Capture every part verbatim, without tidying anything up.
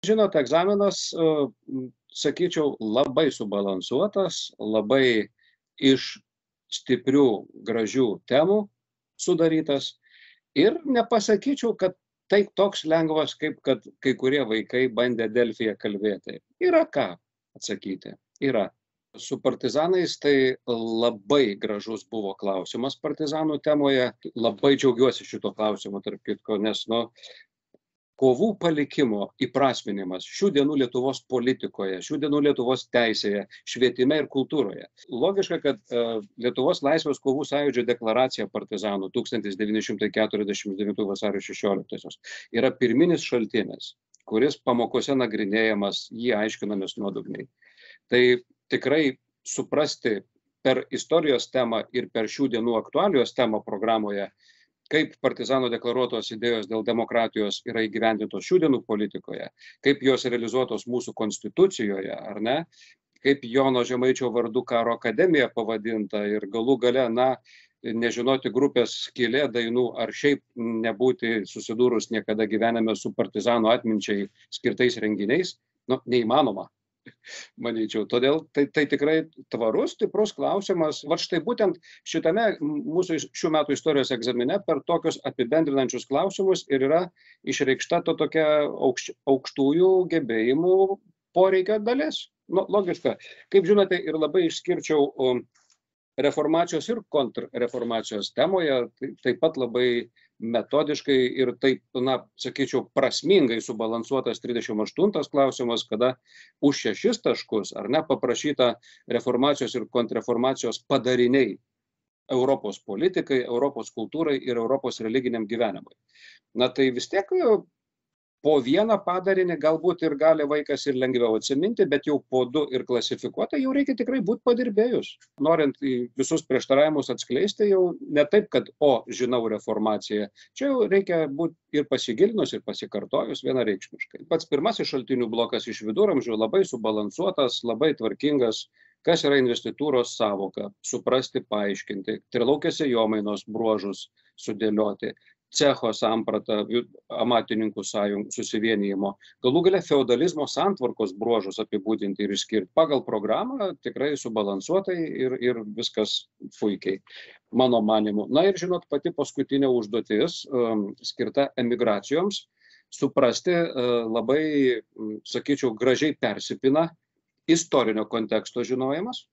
Žinot, egzaminas, sakyčiau, labai subalansuotas, labai iš stiprių, gražių temų sudarytas ir nepasakyčiau, kad tai toks lengvas, kaip kad kai kurie vaikai bandė Delfyje kalbėti. Yra ką atsakyti, yra. Su partizanais tai labai gražus buvo klausimas partizanų temoje. Labai džiaugiuosi šito klausimo, tarp kitko, nes, nu, kovų palikimo įprasminimas šių dienų Lietuvos politikoje, šių dienų Lietuvos teisėje, švietime ir kultūroje. Logiška, kad uh, Lietuvos laisvės kovų sąjūdžio deklaracija partizanų tūkstantis devyni šimtai keturiasdešimt devintų vasario šešioliktosios yra pirminis šaltinis, kuris pamokose nagrinėjamas, jį aiškinamės nuodugniai. Tai tikrai suprasti per istorijos temą ir per šių dienų aktualijos temą programoje, kaip partizanų deklaruotos idėjos dėl demokratijos yra įgyvendintos šių dienų politikoje, kaip jos realizuotos mūsų konstitucijoje, ar ne, kaip Jono Žemaičio vardu karo akademija pavadinta ir galų gale, na, nežinoti grupės Skylė dainų ar šiaip nebūti susidūrus niekada gyvenime su partizanų atminčiai skirtais renginiais, nu, neįmanoma. Manyčiau, todėl tai, tai tikrai tvarus, stiprus klausimas. Va štai būtent šitame mūsų šių metų istorijos egzamine per tokius apibendrinančius klausimus ir yra išreikšta to tokia aukšč, aukštųjų gebėjimų poreikio dalis. Nu, logiška. Kaip žinote, ir labai išskirčiau um, reformacijos ir kontrreformacijos temoje, tai, taip pat labai metodiškai ir taip, na, sakyčiau, prasmingai subalansuotas trisdešimt aštuntas klausimas, kada už šešis taškus, ar ne, paprašyta reformacijos ir kontrreformacijos padariniai Europos politikai, Europos kultūrai ir Europos religiniam gyvenimui. Na tai vis tiek po vieną padarinį galbūt ir gali vaikas ir lengviau atsiminti, bet jau po du ir klasifikuota jau reikia tikrai būti padirbėjus. Norint visus prieštaravimus atskleisti, jau ne taip, kad, o, žinau reformaciją. Čia jau reikia būti ir pasigilinus, ir pasikartojus vienareikšmiškai. Pats pirmasis šaltinių blokas iš viduramžių labai subalansuotas, labai tvarkingas, kas yra investitūros sąvoka, suprasti, paaiškinti, trilaukės sėjomainos bruožus sudėlioti, cecho sampratą, amatininkų sąjungų susivienijimo, galų gale feodalizmo santvarkos bruožus apibūdinti ir išskirti. Pagal programą tikrai subalansuotai ir, ir viskas puikiai, mano manimu. Na ir žinot, pati paskutinė užduotis um, skirta emigracijoms, suprasti uh, labai, sakyčiau, gražiai persipina istorinio konteksto žinojimas,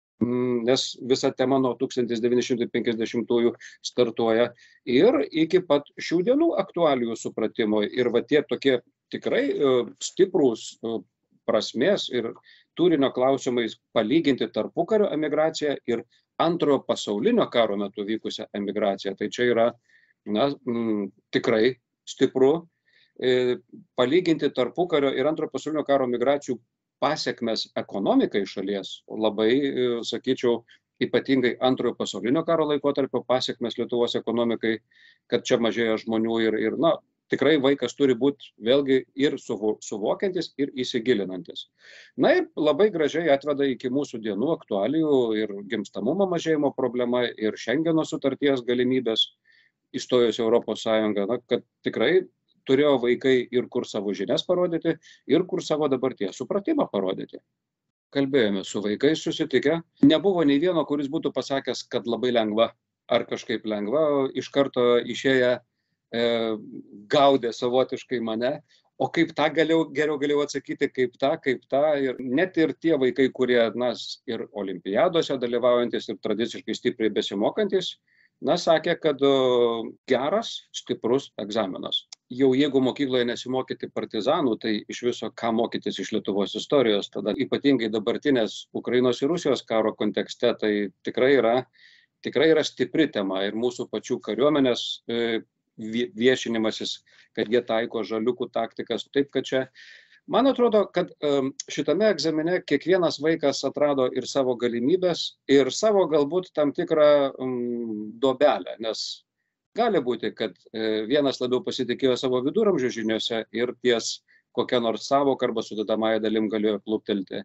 nes visa tema nuo tūkstantis devyni šimtai penkiasdešimtųjų startuoja ir iki pat šių dienų aktualijų supratimo. Ir va tie tokie tikrai stiprūs prasmės ir turinio klausimais palyginti tarpukario emigraciją ir antrojo pasaulinio karo metu vykusią emigraciją. Tai čia yra, na, m, tikrai stipru. E, palyginti tarpukario ir antrojo pasaulinio karo migracijų pasiekmes ekonomikai šalies, labai, sakyčiau, ypatingai antrojo pasaulinio karo laikotarpio pasiekmes Lietuvos ekonomikai, kad čia mažėja žmonių ir, ir na, tikrai vaikas turi būti vėlgi ir suvokiantis, ir įsigilinantis. Na ir labai gražiai atveda iki mūsų dienų aktualijų ir gimstamumo mažėjimo problema, ir Šengeno sutarties galimybės įstojus Europos Sąjungą, na, kad tikrai turėjo vaikai ir kur savo žinias parodyti, ir kur savo dabarties supratimą parodyti. Kalbėjome su vaikais susitikę. Nebuvo nei vieno, kuris būtų pasakęs, kad labai lengva ar kažkaip lengva, iš karto išėję e, gaudė savotiškai mane. O kaip tą galėjau, geriau galėjau atsakyti, kaip tą, kaip tą. Ir net ir tie vaikai, kurie, na, ir olimpiadose dalyvaujantis, ir tradiciškai stipriai besimokantis, na, sakė, kad geras, stiprus egzaminas. Jau jeigu mokykloje nesimokyti partizanų, tai iš viso ką mokytis iš Lietuvos istorijos, tada ypatingai dabartinės Ukrainos ir Rusijos karo kontekste, tai tikrai yra, tikrai yra stipri tema ir mūsų pačių kariuomenės e, viešinimasis, kad jie taiko žaliukų taktikas. Taip, kad čia, man atrodo, kad e, šitame egzamine kiekvienas vaikas atrado ir savo galimybės, ir savo galbūt tam tikrą um, duobelę, nes gali būti, kad vienas labiau pasitikėjo savo viduramžių žiniose ir ties kokią nors savoką arba sudedamąją dalim galėjo kluptelti.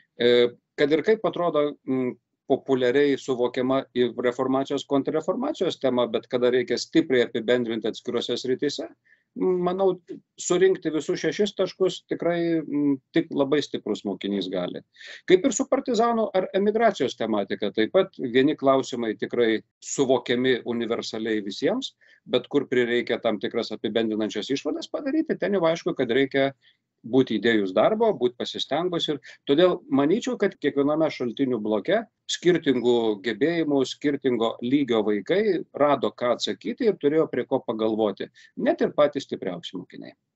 Kad ir kaip atrodo populiariai suvokiama reformacijos, kontrreformacijos tema, bet kada reikia stipriai apibendrinti atskiruose srityse, manau, surinkti visus šešis taškus tikrai m, tik labai stiprus mokinys gali. Kaip ir su partizanų ar emigracijos tematika, taip pat vieni klausimai tikrai suvokiami universaliai visiems, bet kur prireikia tam tikras apibendrinančias išvadas padaryti, ten jau aišku, kad reikia būti įdėjus darbo, būti pasistengus ir todėl manyčiau, kad kiekviename šaltinių bloke skirtingų gebėjimų, skirtingo lygio vaikai rado ką atsakyti ir turėjo prie ko pagalvoti, net ir patys stipriausi mokiniai.